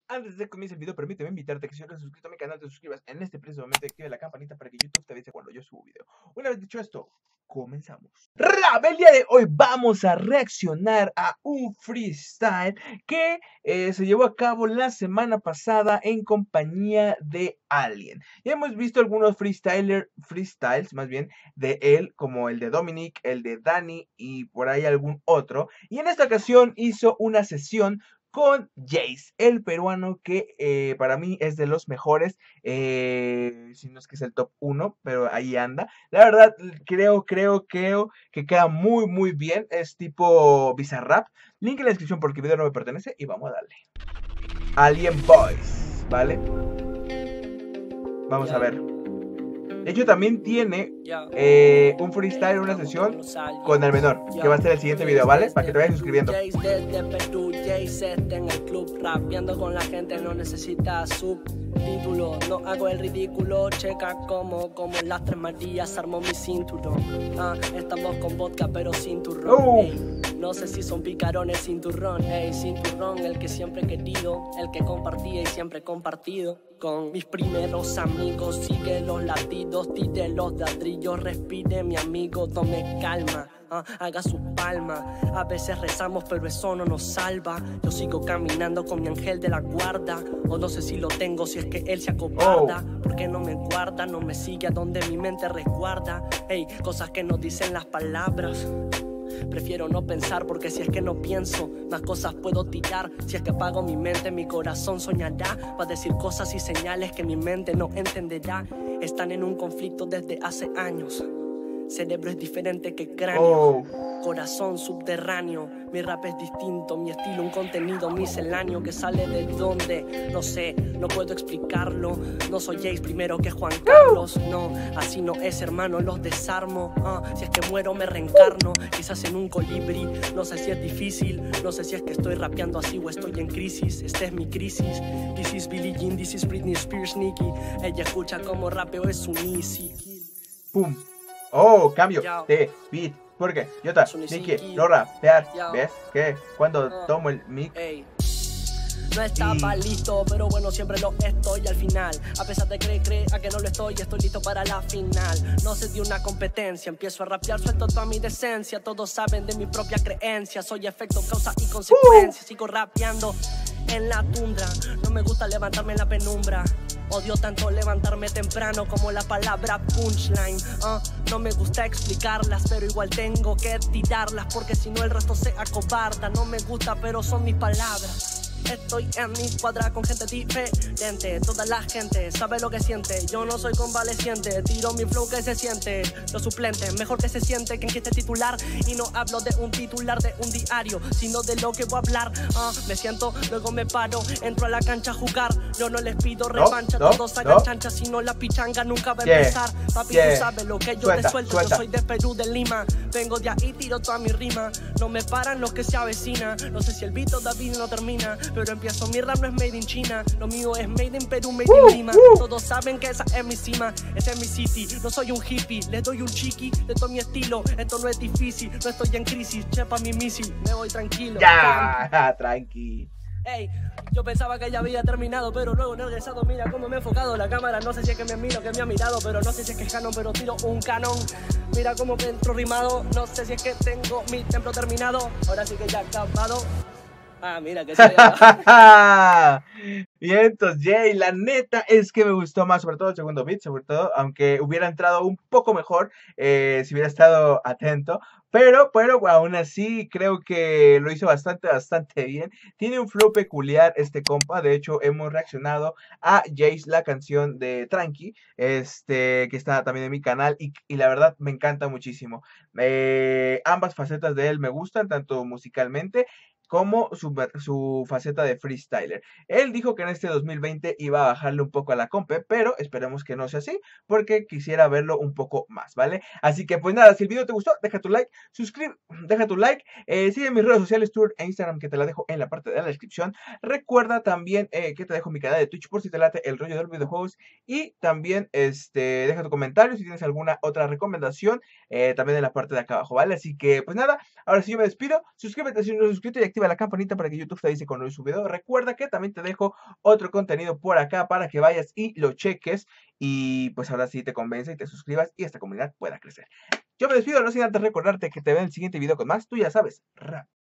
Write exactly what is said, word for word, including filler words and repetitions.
Antes de que comience el video, permíteme invitarte que si no te has suscrito a mi canal, te suscribas en este preciso momento y active la campanita para que YouTube te avise cuando yo subo video. Una vez dicho esto, comenzamos. Rap, el día de hoy vamos a reaccionar a un freestyle que eh, se llevó a cabo la semana pasada en compañía de Alien. Ya hemos visto algunos freestyler, freestyles más bien de él, como el de Dominic, el de Dani y por ahí algún otro. Y en esta ocasión hizo una sesión con Jace, el peruano que eh, para mí es de los mejores, eh, si no es que es el top uno, pero ahí anda. La verdad, creo, creo, creo que queda muy, muy bien. Es tipo Bizarrap. Link en la descripción porque el video no me pertenece y vamos a darle. Alien Boys, ¿vale? Vamos a ver. De hecho, también tiene eh, un freestyle, una sesión con el menor, que va a ser el siguiente video, ¿vale? Para que te vayas suscribiendo. Jace desde Perú, Jace está en el club, rapeando con la gente, no necesita subtítulo. No hago el ridículo, checa como, como las tres Marías armó mi cinturón. Ah, estamos con vodka pero sin turrón. Oh. Ey. No sé si son picarones sin turrón, ey, sin turrón, el que siempre he querido, el que compartía y siempre he compartido. Con mis primeros amigos, sigue los latidos, tire los ladrillos, respire mi amigo, tome calma, uh, haga su palma. A veces rezamos pero eso no nos salva. Yo sigo caminando con mi ángel de la guarda, o no sé si lo tengo, si es que él se acobarda. Oh. Porque no me guarda, no me sigue a donde mi mente resguarda. Ey, cosas que no dicen las palabras. Prefiero no pensar porque si es que no pienso, más cosas puedo tirar. Si es que apago mi mente, mi corazón soñará. Va a decir cosas y señales que mi mente no entenderá. Están en un conflicto desde hace años. Cerebro es diferente que cráneo. Oh. Corazón subterráneo. Mi rap es distinto, mi estilo un contenido misceláneo que sale de donde, no sé, no puedo explicarlo. No soy Jace primero que Juan Carlos, no, así no es, hermano, los desarmo. uh, Si es que muero me reencarno, quizás en un colibrí. No sé si es difícil, no sé si es que estoy rapeando así o estoy en crisis. Esta es mi crisis, this is Billie Jean, this is Britney Spears, Nicki. Ella escucha como rapeo es un easy. Pum. Oh, cambio de beat. Porque yo ta, Nicky, no rapear, ¿ves? Que cuando uh, tomo el mic. Ey. No estaba y... listo, pero bueno, siempre lo estoy al final. A pesar de que cree a que no lo estoy, estoy listo para la final. No se dio una competencia, empiezo a rapear, suelto toda mi decencia. Todos saben de mi propia creencia, soy efecto, causa y consecuencia. uh. Sigo rapeando en la tundra, no me gusta levantarme en la penumbra. Odio tanto levantarme temprano como la palabra punchline. uh, No me gusta explicarlas, pero igual tengo que tirarlas, porque si no el resto se acobarda. No me gusta, pero son mis palabras. Estoy en mi cuadra con gente diferente. Toda la gente sabe lo que siente. Yo no soy convaleciente, tiro mi flow que se siente. Los suplentes, mejor que se siente quien quiere titular. Y no hablo de un titular de un diario, sino de lo que voy a hablar. uh, Me siento, luego me paro, entro a la cancha a jugar. Yo no les pido revancha, no, no, todos hagan no. chancha. Si no la pichanga nunca va a yeah, empezar. Papi, yeah. tú sabes lo que yo suelta, te suelto. suelta. Yo soy de Perú, de Lima. Vengo de ahí, tiro toda mi rima. No me paran los que se avecina. No sé si el beat todavía no termina, pero empiezo, mi rap no es made in China. Lo mío es made in Perú, made uh, in Lima. uh. Todos saben que esa es mi cima, esa es mi city. No soy un hippie, le doy un chiqui. De todo mi estilo, esto no es difícil. No estoy en crisis, chepa mi misil. Me voy tranquilo. Ya, tranqui. Ey, yo pensaba que ya había terminado, pero luego no he regresado. Mira cómo me he enfocado la cámara. No sé si es que me miro, que me ha mirado, pero no sé si es que es canon, pero tiro un canon. Mira cómo me entro rimado. No sé si es que tengo mi templo terminado. Ahora sí que ya acabado. Ah, mira que se Bien, entonces, Jay, la neta es que me gustó más, sobre todo el segundo beat, sobre todo, aunque hubiera entrado un poco mejor eh, si hubiera estado atento. Pero, pero aún así creo que lo hizo bastante, bastante bien. Tiene un flow peculiar este compa. De hecho, hemos reaccionado a Jace, la canción de Tranqui, este, que está también en mi canal. Y, y la verdad me encanta muchísimo. Eh, ambas facetas de él me gustan, tanto musicalmente como su, su faceta de freestyler. Él dijo que en este dos mil veinte iba a bajarle un poco a la compe, pero esperemos que no sea así, porque quisiera verlo un poco más, ¿vale? Así que pues nada, si el video te gustó, deja tu like, suscríbete, deja tu like, eh, sigue mis redes sociales, Twitter e Instagram, que te la dejo en la parte de la descripción. Recuerda también eh, que te dejo mi canal de Twitch por si te late el rollo de los videojuegos, y también este, deja tu comentario si tienes alguna otra recomendación, eh, también en la parte de acá abajo, ¿vale? Así que pues nada, ahora sí yo me despido, suscríbete si no estás suscrito y activa activa la campanita para que YouTube te avise cuando yo subo video. Recuerda que también te dejo otro contenido por acá para que vayas y lo cheques. Y pues ahora sí te convence y te suscribas y esta comunidad pueda crecer. Yo me despido, no sin antes recordarte que te veo en el siguiente video con más. Tú ya sabes, rap.